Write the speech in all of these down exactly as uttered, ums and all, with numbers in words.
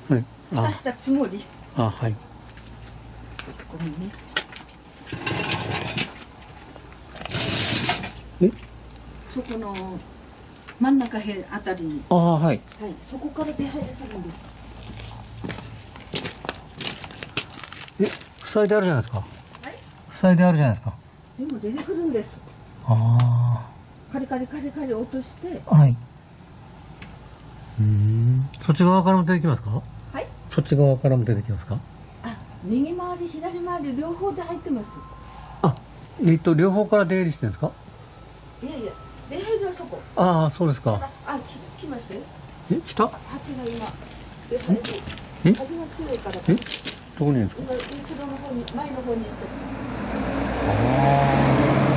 はい。 蓋したつもり。 あ、はい。 ごめんね。 え、 そこの真ん中辺あたりに。 あ、はい。 はい。そこから出入りするんです。 え、塞いであるじゃないですか。 はい。 塞いであるじゃないですか。 でも出てくるんです。 あカリカリカリカリ落として。 あ。はい。うん。そっち側からも出てきますか。 はい。 そっち側からも出てきますか。 あ、右回り左回り両方で入ってます。 あ、えっと両方から出入りしてるんですか。 いやいや、出入りはそこ。 ああ、そうですか。 あ、あ、き、来ましたよ。 え、来た。 蜂が今。出入えり。風が強いから。 え、どこにいるんですか。 今後ろの方に、前の方に行っちゃった。 ああ。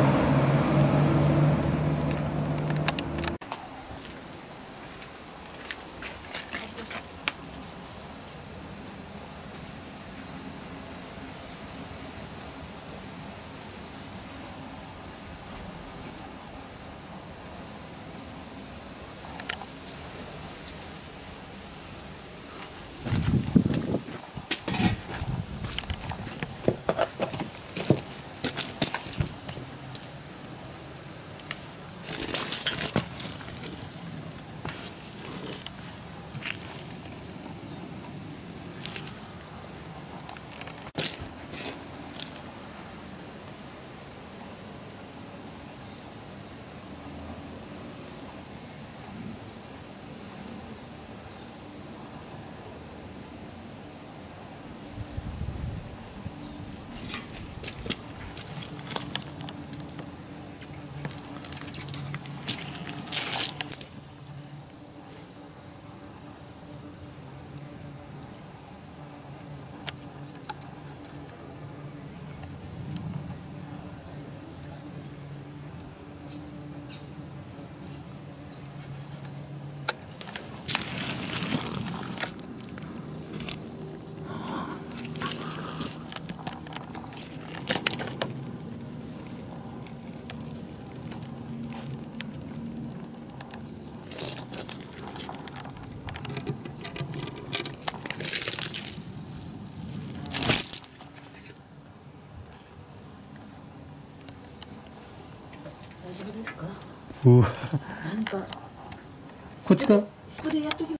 大丈夫ですか。 うわ。 何か。 こっちか。 スプレーやっとき。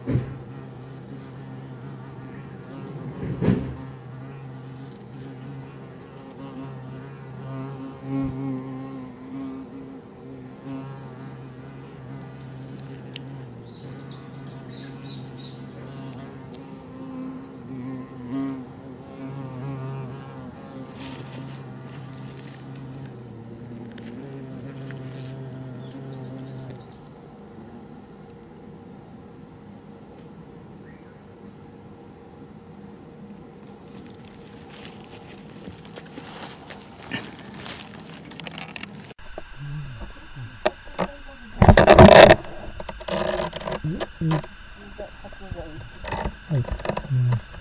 はい。